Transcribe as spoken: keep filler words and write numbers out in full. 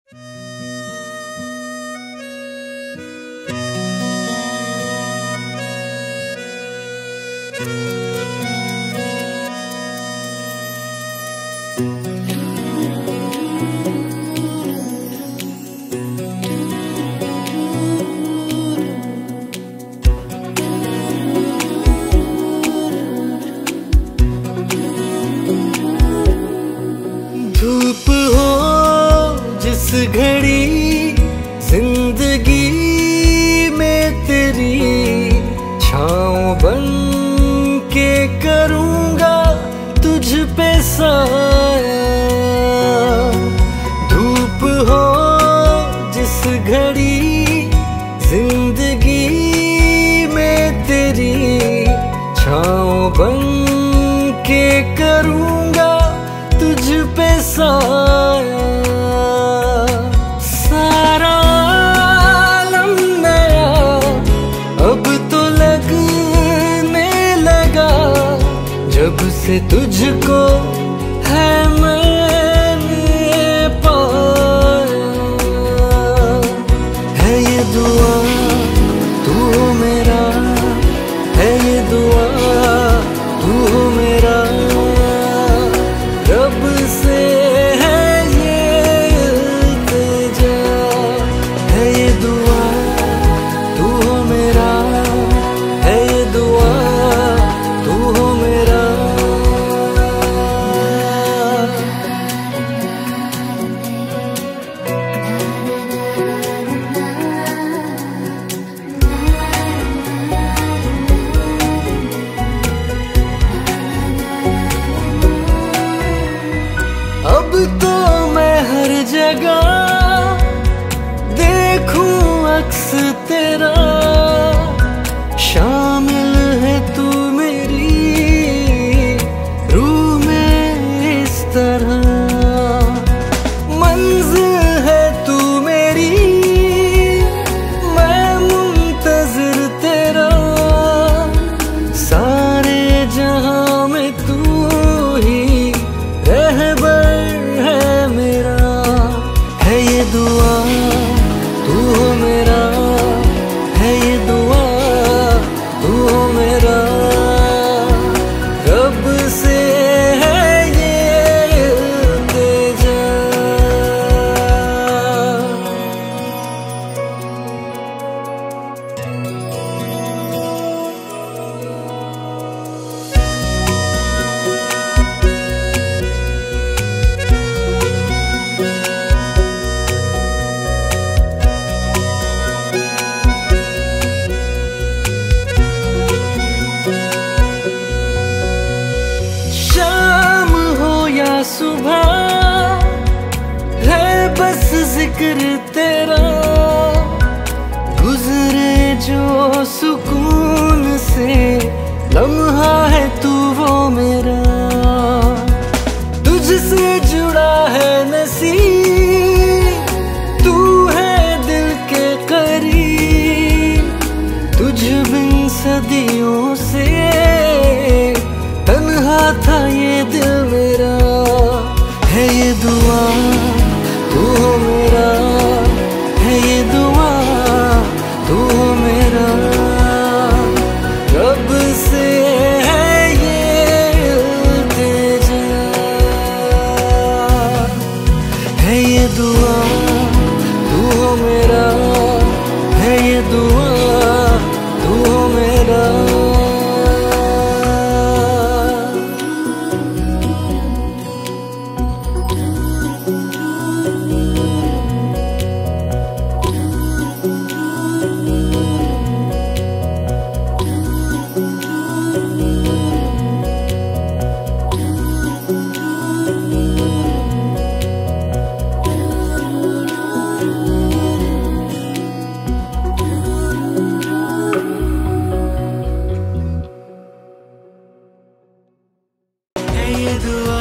धूप हो जिस घड़ी जिंदगी में तेरी छाँव बन के करूँगा तुझ पे साया। धूप हो जिस घड़ी जिंदगी में तेरी छाँव बन के करूँगा तुझ पे साया। सारा आलम नया अब तो लगने लगा जब से तुझको है मैंने पाया। है ये दुआ तू हो मेरा, है ये दुआ तू हो मेरा, रब से है ये इल्तिजा। है ये दुआ तू हो मेरा, है ये दुआ तू हो मेरा। अब तो मैं हर जगह देखूं अक्स तेरा, शामिल है तू मेरी रूह में इस तरह। मंजिल है तू मेरी, मैं मुंतज़िर तेरा, सारे जहां में तू ही रहबर है मेरा। है ये दुआ तू हो मेरा, है ये दुआ तू हो मेरा, रब से है ये इल्तिजा। शाम हो या सुबह है बस जिक्र तेरा, गुजरे जो सुकून से लम्हा है तू वो मेरा। तुझसे जुड़ा है नसीब, तू है दिल के करीब, तुझ बिन सदियों से तन्हा था ये दिल मेरा। है ये दुआ तू हो मेरा, है ये दुआ तू हो मेरा, रब से है ये इल्तिजा। है ये दुआ तू हो मेरा, है ये दुआ तू हो मेरा। है ये दुआ